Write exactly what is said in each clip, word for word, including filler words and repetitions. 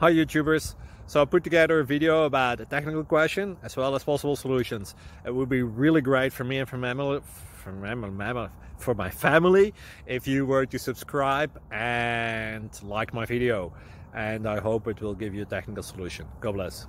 Hi YouTubers! So I put together a video about a technical question as well as possible solutions. It would be really great for me and for, mammal, for, mammal, for my family if you were to subscribe and like my video. And I hope it will give you a technical solution. God bless.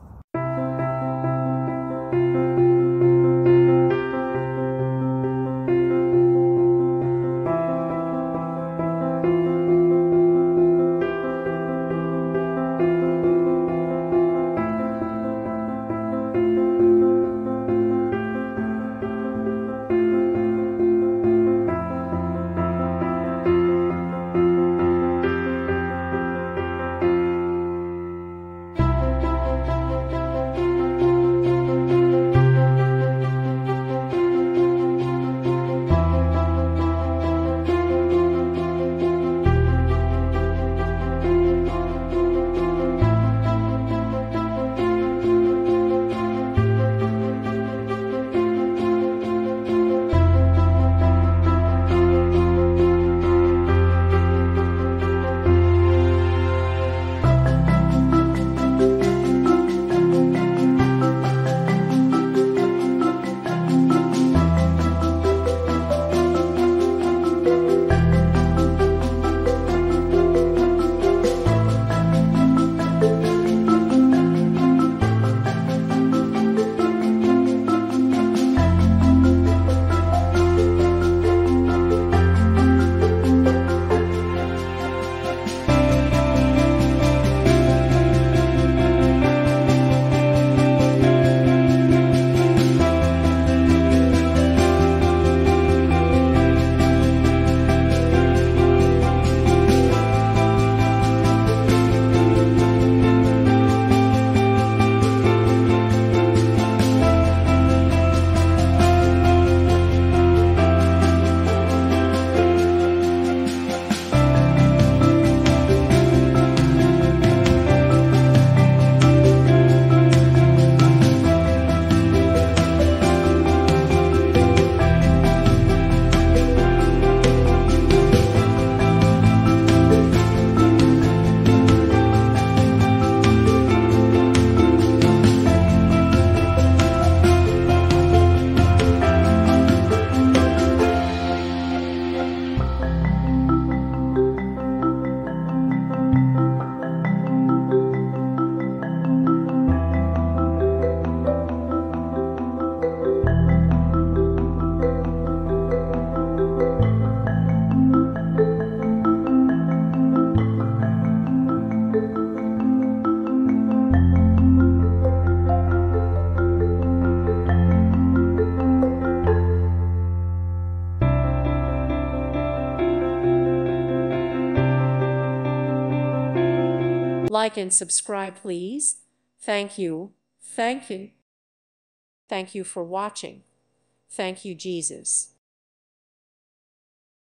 Like and subscribe, please. Thank you. Thank you. Thank you for watching. Thank you, Jesus.